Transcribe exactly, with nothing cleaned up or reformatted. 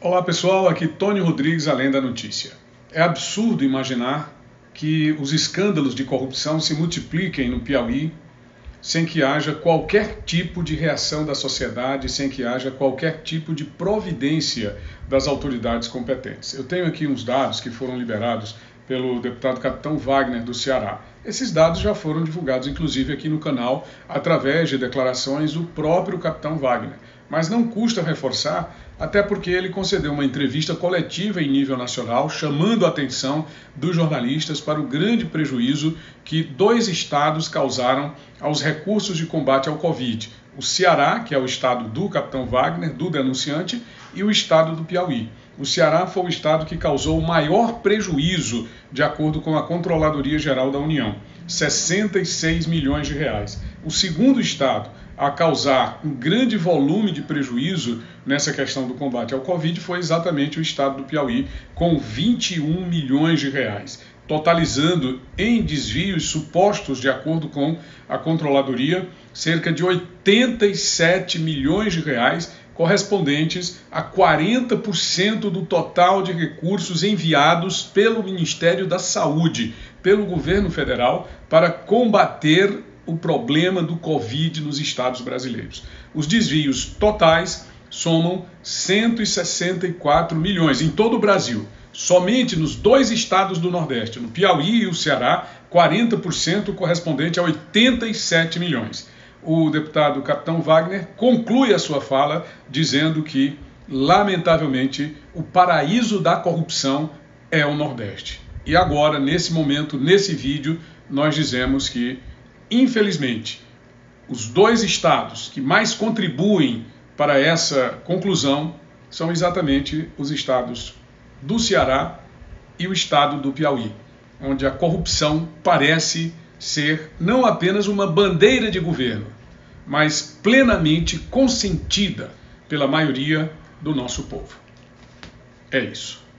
Olá pessoal, aqui Tony Rodrigues, Além da Notícia. É absurdo imaginar que os escândalos de corrupção se multipliquem no Piauí sem que haja qualquer tipo de reação da sociedade, sem que haja qualquer tipo de providência das autoridades competentes. Eu tenho aqui uns dados que foram liberados pelo deputado Capitão Wagner do Ceará. Esses dados já foram divulgados, inclusive, aqui no canal, através de declarações do próprio Capitão Wagner. Mas não custa reforçar, até porque ele concedeu uma entrevista coletiva em nível nacional, chamando a atenção dos jornalistas para o grande prejuízo que dois estados causaram aos recursos de combate ao Covid. O Ceará, que é o estado do Capitão Wagner, do denunciante, e o estado do Piauí. O Ceará foi o estado que causou o maior prejuízo, de acordo com a Controladoria Geral da União, sessenta e seis milhões de reais. O segundo estado a causar um grande volume de prejuízo nessa questão do combate ao Covid foi exatamente o estado do Piauí, com vinte e um milhões de reais, totalizando em desvios supostos, de acordo com a Controladoria, cerca de oitenta e sete milhões de reais, correspondentes a quarenta por cento do total de recursos enviados pelo Ministério da Saúde, pelo governo federal, para combater o problema do Covid nos estados brasileiros. Os desvios totais somam cento e sessenta e quatro milhões em todo o Brasil. Somente nos dois estados do Nordeste, no Piauí e o Ceará, quarenta por cento correspondente a oitenta e sete milhões. O deputado Capitão Wagner conclui a sua fala dizendo que, lamentavelmente, o paraíso da corrupção é o Nordeste. E agora, nesse momento, nesse vídeo, nós dizemos que, infelizmente, os dois estados que mais contribuem para essa conclusão são exatamente os estados do Ceará e o estado do Piauí, onde a corrupção parece ser não apenas uma bandeira de governo, mas plenamente consentida pela maioria do nosso povo. É isso.